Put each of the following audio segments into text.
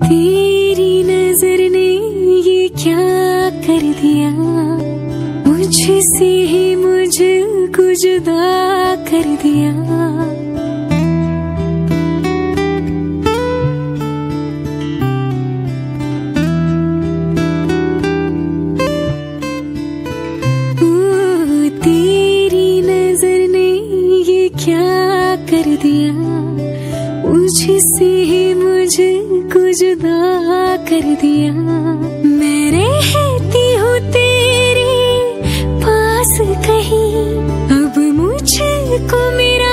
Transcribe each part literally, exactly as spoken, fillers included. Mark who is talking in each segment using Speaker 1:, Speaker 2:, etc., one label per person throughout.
Speaker 1: तेरी नजर ने ये क्या कर दिया, मुझसे ही मुझको जुदा कर दिया। ओ तेरी नजर ने ये क्या कर दिया, मुझसे ही मुझको जुदा कर दिया। मैं रहती हूँ तेरे पास कहीं, अब मुझको मेरा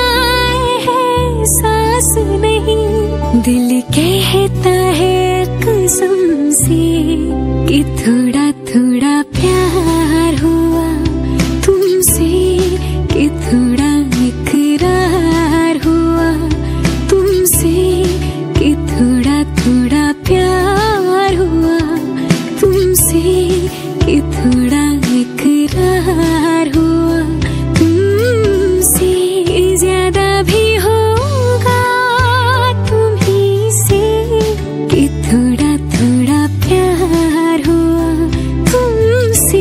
Speaker 1: एहसास नहीं। दिल कहता है कसम से कि थोड़ा थोड़ा प्यार हुआ तुमसे, कि थोड़ा इकरार हुआ तुमसे, कि थोड़ा थोड़ा प्यार हुआ तुमसे, कि थोड़ा इकरार हुआ तुमसे। ज्यादा भी होगा तुम्हीं से, कि थोड़ा थोड़ा प्यार हुआ तुमसे।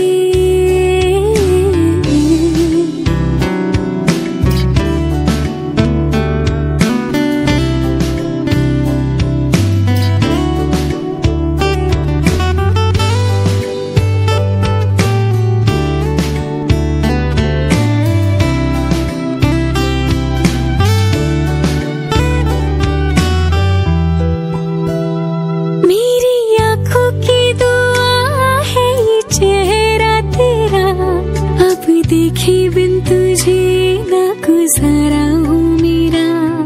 Speaker 1: देखे बिन तुझे ना गुजारा हूँ मेरा,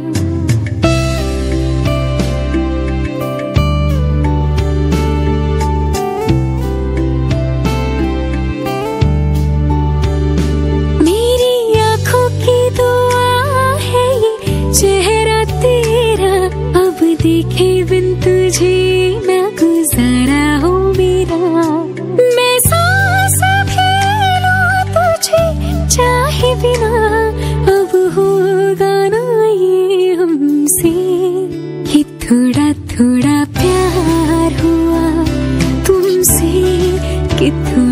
Speaker 1: मेरी आँखों की दुआ है ये चेहरा तेरा। अब देखे बिन तुझे ना गुजारा हूँ मेरा। मैं चाहे बिना अब होगा ना ये हमसे, कि थोड़ा थोड़ा प्यार हुआ तुमसे, कि